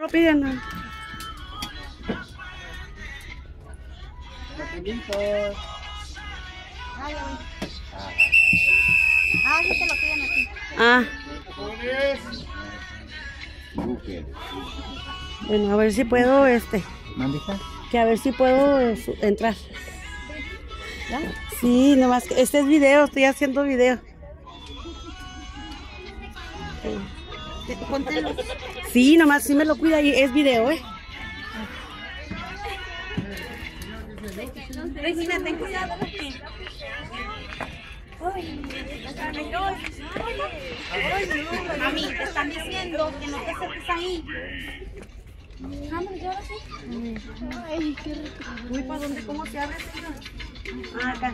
No piden nada. Sí te lo piden aquí. Ah. Bueno, a ver si puedo, que a ver si puedo entrar. ¿Ya? Sí, nomás que este es video, estoy haciendo video. Ponte los... Sí, nomás sí me lo cuida y es video, Regina, ten cuidado. Mami, te están diciendo que no te acerques ahí. Vamos, ¿y ahora sí? Ay, qué rico. Uy, ¿para dónde? ¿Cómo se abre, señor? Ah, acá.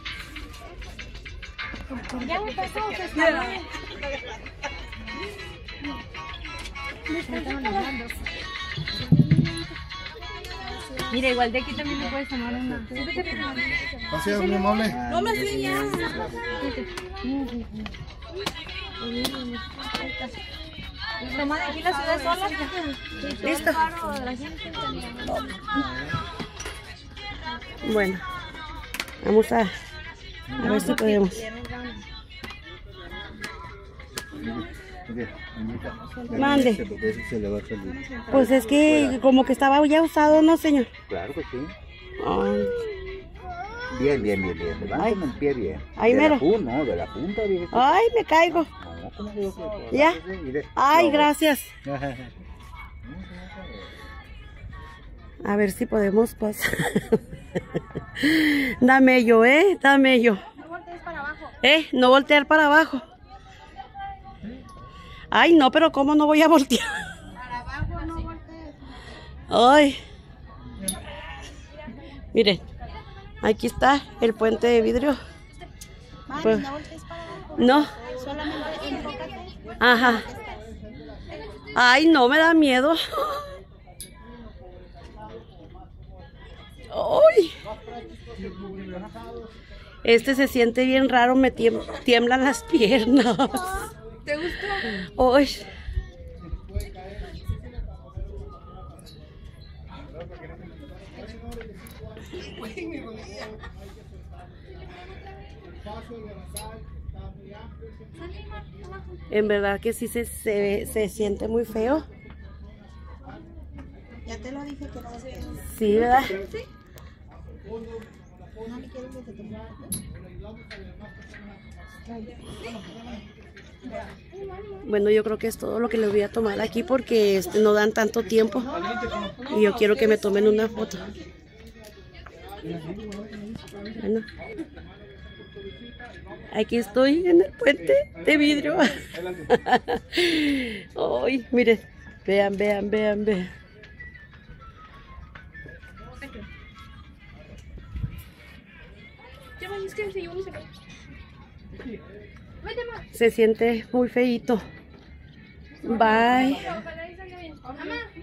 Ya me pasó, que está bien. Mira, igual de aquí también le puedes tomar una. Gracias, muy amable. No me sigas. Toma de aquí la ciudad sola. Listo. Bueno, vamos a ver si podemos. Mande. Pues es que como que estaba ya usado, ¿no, señor? Claro que sí. Ay. Bien. Levántame el pie bien. Ahí mero. De la punta, bien. Ay, me caigo. No, ¿cómo digo que? ¿Ya? Ay, gracias. A ver si podemos pasar. Dame yo, dame yo. No voltees para abajo. No voltear para abajo. Ay, no, pero ¿cómo no voy a voltear? Para abajo no voltees. Ay. Miren, aquí está el puente de vidrio. Mami, Pues, no voltees para abajo. no. Solamente enfócate. Ajá. Ay, no, me da miedo. Ay. Este se siente bien raro, me tiemblan las piernas. ¿Te gustó? Ay. En verdad que sí se siente muy feo. Ya te lo dije que no se ve. Sí, ¿verdad? ¿Sí? No me quieres que te tome. Bueno, yo creo que es todo lo que les voy a tomar aquí porque no dan tanto tiempo y yo quiero que me tomen una foto. Bueno, aquí estoy en el puente de vidrio. Ay, miren, vean. Se siente muy feíto. Bye.